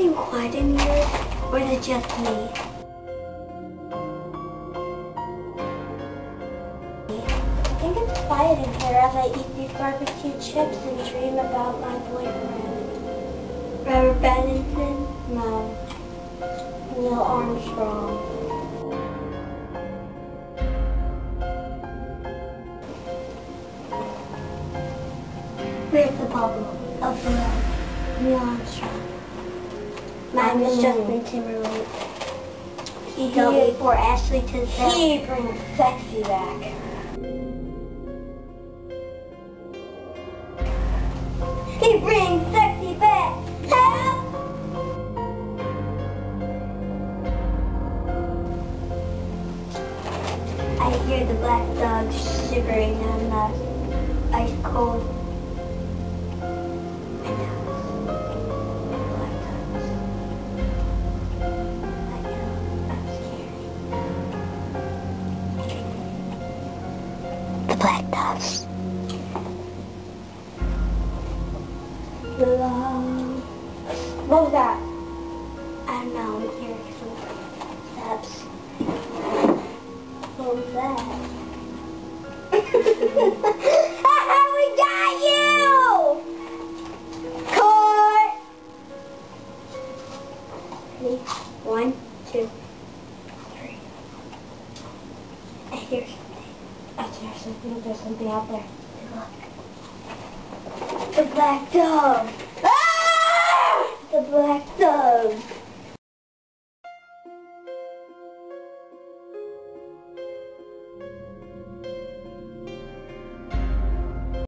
getting quiet in here, or is it just me? I think it's quiet in here as I eat these barbecue chips and dream about my boyfriend. Robert Pattinson? No. Neil Armstrong. Where's the bubble of the love? Neil Armstrong. Mine was Justin Timberlake. He did for Ashley Tisdale. He brings sexy back. He brings sexy back. Help! I hear the black dog shivering on the ice cold. The black doves. Love. What was that? I don't know. I'm hearing some steps. What was that? We got you! Court! Ready? 1, 2, 3. I hear something. There's something out there. Look. The black dove.